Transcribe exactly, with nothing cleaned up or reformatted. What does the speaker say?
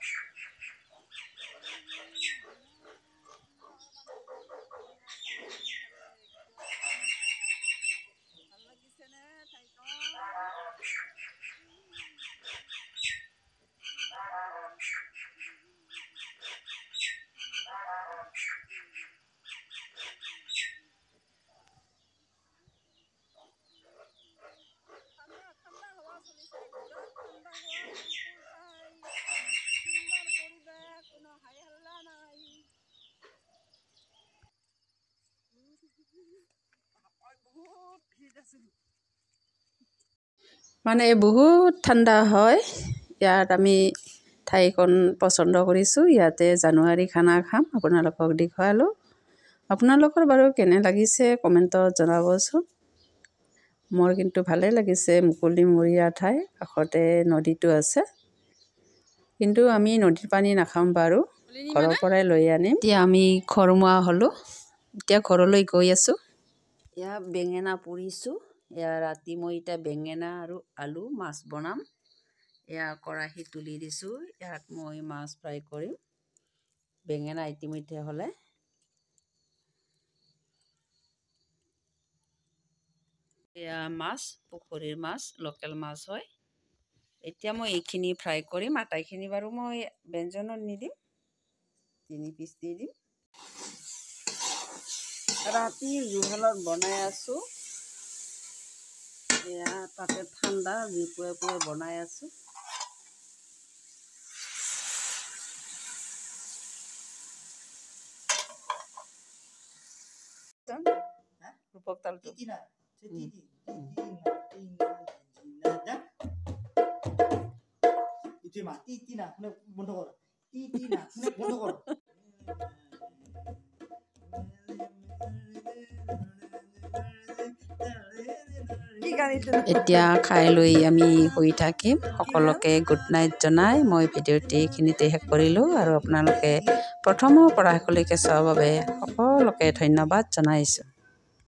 মানে বহুত ঠাণ্ডা হয় ইয়াত আমি ঠাইখন পচন্দ কৰিছোঁ ইয়াতে জানুৱাৰী খানা খাম আপোনালোকক দেখুৱালোঁ আপোনালোকৰ বাৰু কেনে লাগিছে কমেণ্টত জনাবচোন মোৰ কিন্তু ভালে লাগিছে মুকলিমূৰীয়া ঠাই কাষতে নদীটো আছে কিন্তু আমি নদীৰ পানী নাখাম বাৰু ঘৰৰ পৰাই লৈ আনিম এতিয়া আমি ঘৰমুৱা হ'লোঁ এতিয়া ঘৰলৈ গৈ আছোঁ এয়া বেঙেনা পুৰিছোঁ এয়া ৰাতি মই এতিয়া বেঙেনা আৰু আলু মাছ বনাম এয়া কেৰাহী তুলি দিছোঁ ইয়াত মই মাছ ফ্ৰাই কৰিম বেঙেনা ইতিমধ্যে হ'লে এয়া মাছ পুখুৰীৰ মাছ লোকেল মাছ হয় এতিয়া মই এইখিনি ফ্ৰাই কৰিম আটাইখিনি বাৰু মই ব্যঞ্জনত নিদিম তিনি পিচ দি দিম ৰাতিৰ জুহালত বনাই আছোঁ এয়া তাতে ঠাণ্ডা জুপুৱে পুৱে বনাই আছোঁ ৰূপক তালটো এতিয়া খাই লৈ আমি শুই থাকিম সকলোকে গুড নাইট জনাই মই ভিডিঅ'টি এইখিনিতে শেষ কৰিলোঁ আৰু আপোনালোকে প্ৰথমৰ পৰা শেষলৈকে চোৱাৰ বাবে সকলোকে ধন্যবাদ জনাইছোঁ